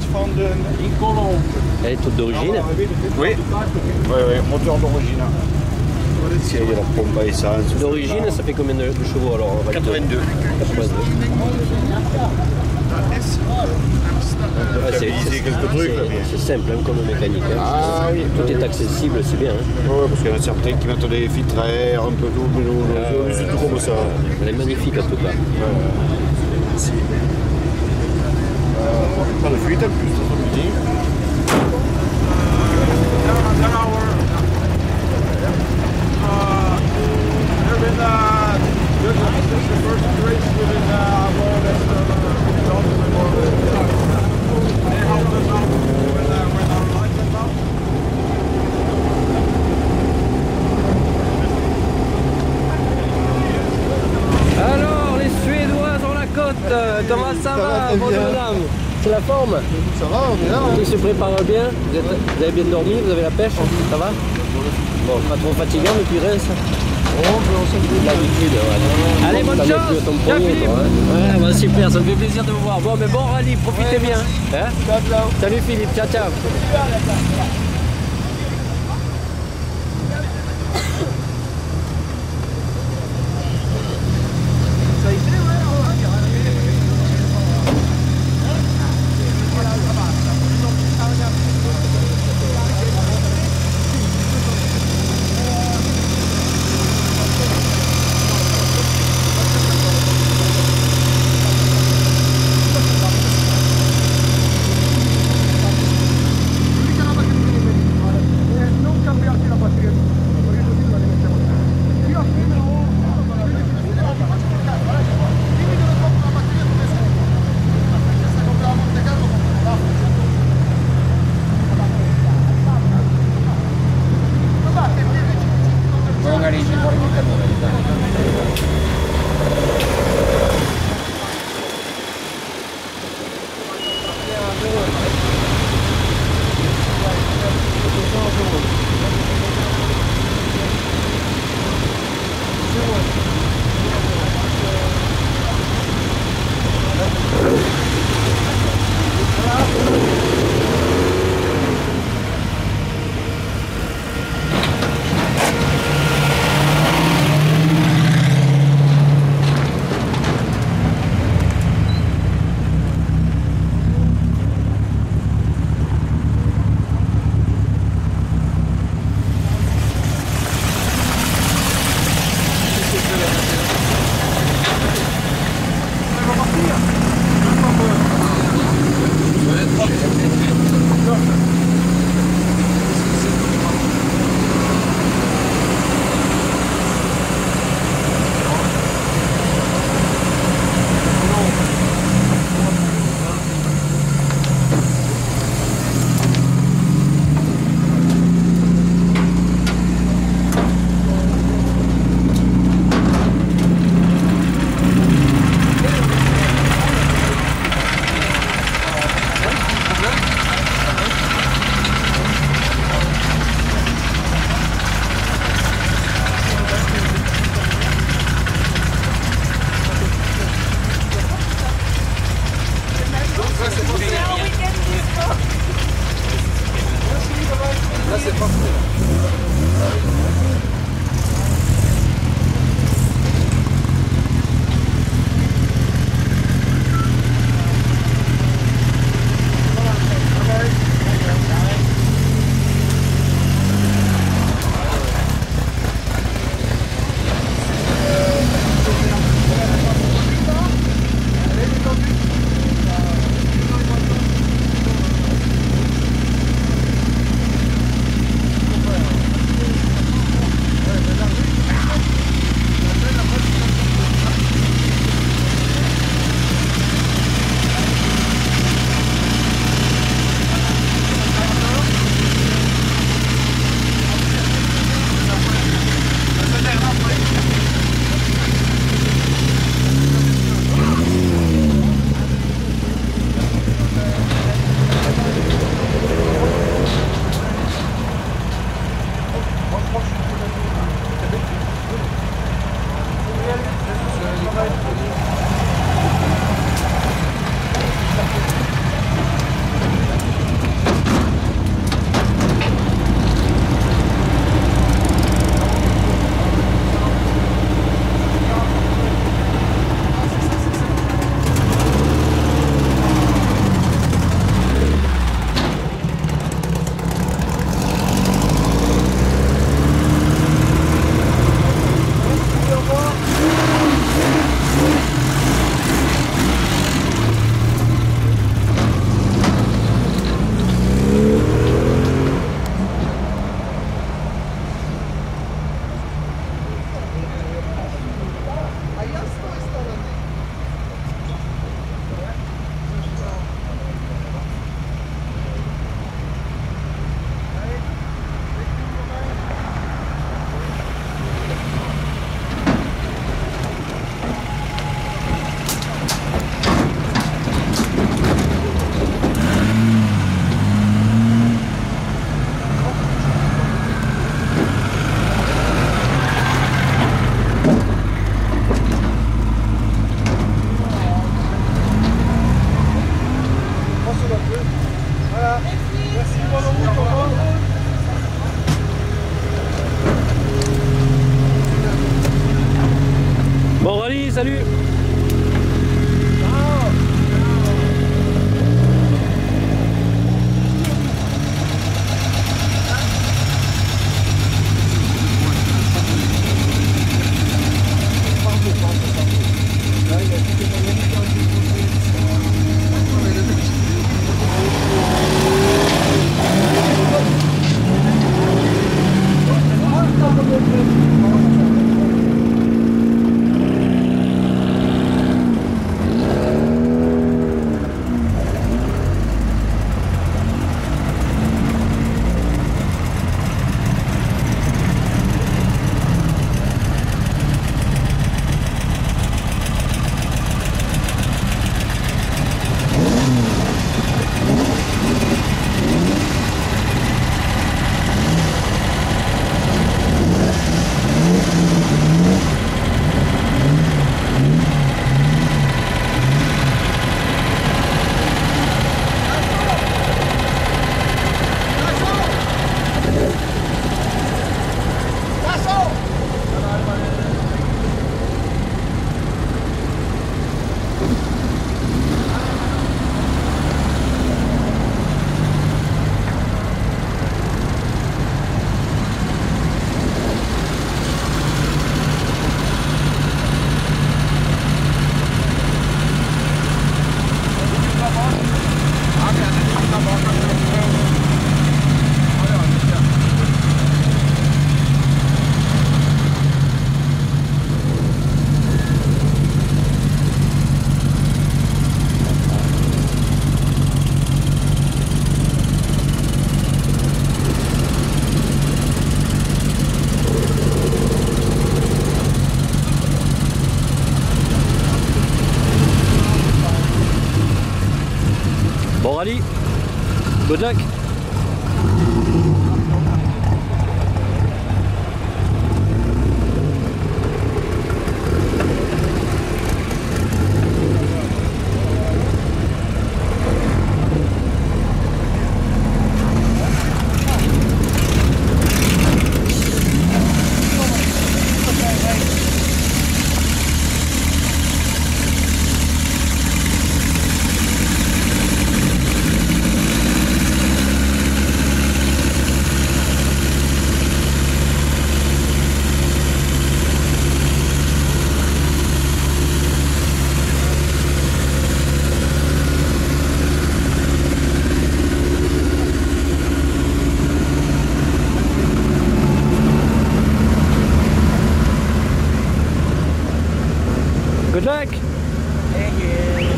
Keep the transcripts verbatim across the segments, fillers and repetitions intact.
in Colombe. Elle est toute d'origine? Oui, oui, oui, moteur d'origine. Il y a la pompe à essence. D'origine, ça fait combien de, de chevaux alors? quatre-vingt-deux. quatre-vingt-deux. Ouais, c'est quelques trucs. c'est simple hein, comme mécanique. Hein. Ah oui. Tout est accessible, c'est bien. Hein. Oui, parce qu'il y en a certains qui mettent des filtres à air, un peu d'eau, Ah, c'est tout comme ça. Elle est magnifique en tout cas. Pas de fuite en plus, ça se dit. Alors, les Suédois sur la côte, comment ça va, bonne dame? C'est la forme? Ça va, on est là. Tout se prépare bien? Vous, êtes, vous avez bien dormi? Vous avez la pêche? Ça va? Bon, pas trop fatigant depuis Reims? Oh, on s'en fout. L'habitude, ouais. Allez, bonne chance! Ciao, Philippe! Ouais, bah, super, ça me fait plaisir de vous voir. Bon, mais bon rallye, profitez bien. Hein? Ciao, ciao. Salut Philippe, ciao, ciao! Voilà. Merci, bonne route, au revoir. Bon rallye, salut. Bon rallye, good luck. Good luck! Thank you.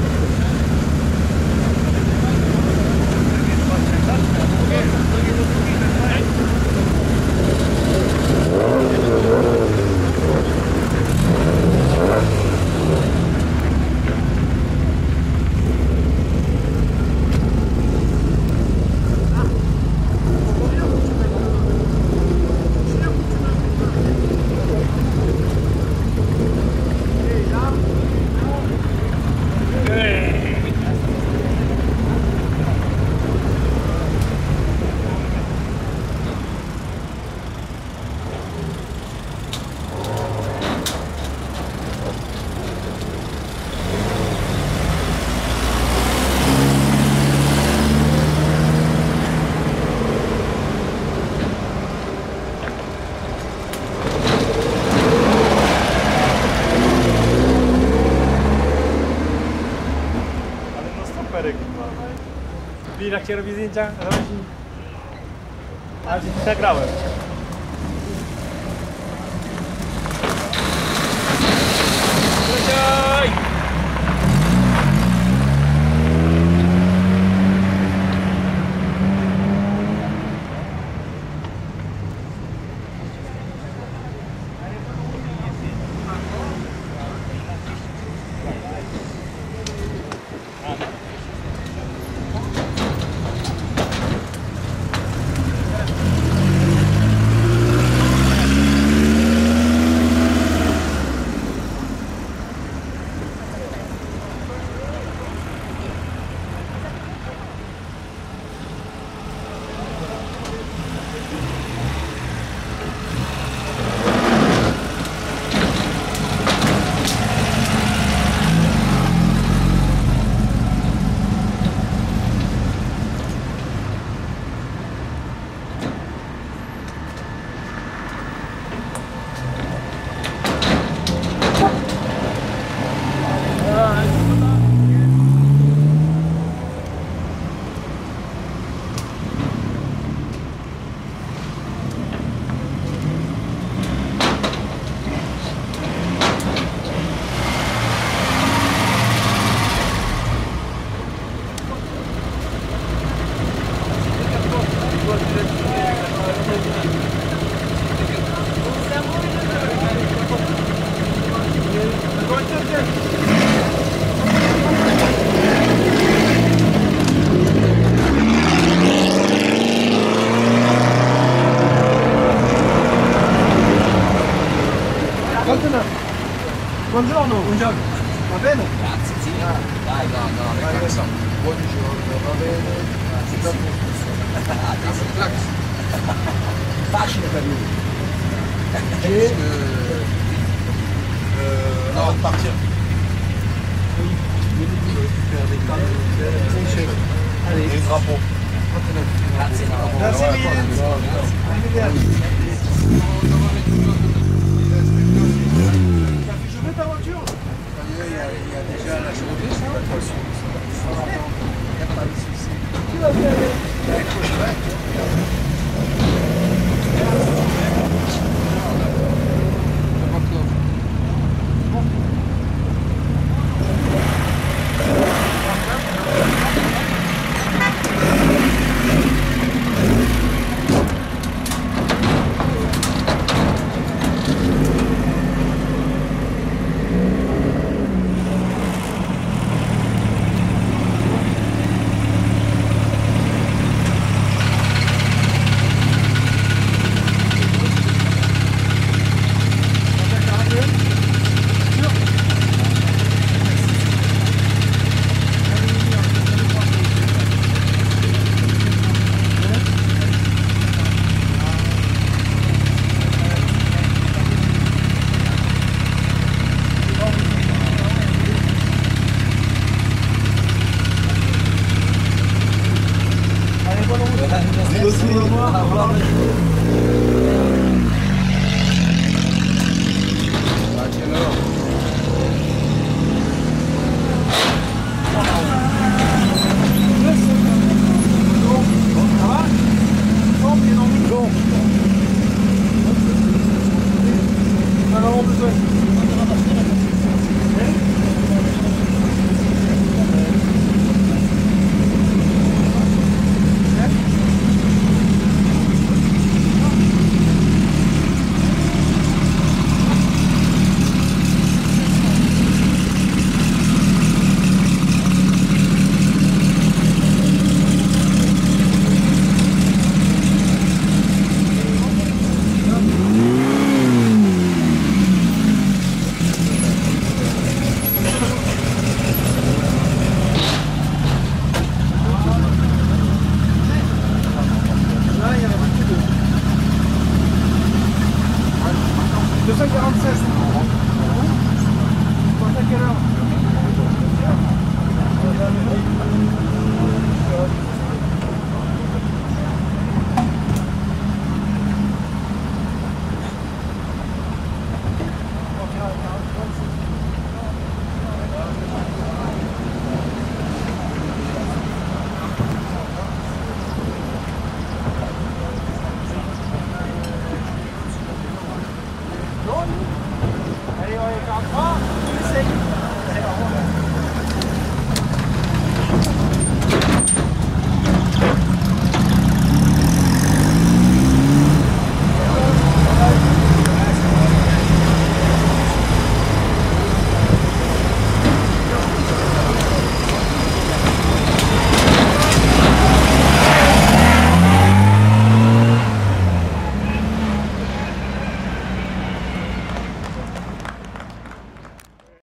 Jak się robi zdjęcia? A gdzie zagrałem? buongiorno. Buongiorno. Va bene? Grazie, sì. Dai, no, no, Vai, adesso. Buongiorno, va bene? facile per lui. Et euh, avant de partir. Allez. Et le drapeau. Grazie, no. Grazie mille. Arrivederci. T'as fait chauffer ta voiture? Il y a, il y a déjà la chauffée, ça. Il n'y a pas de souci. Tu vas bien aller. À quelle heure?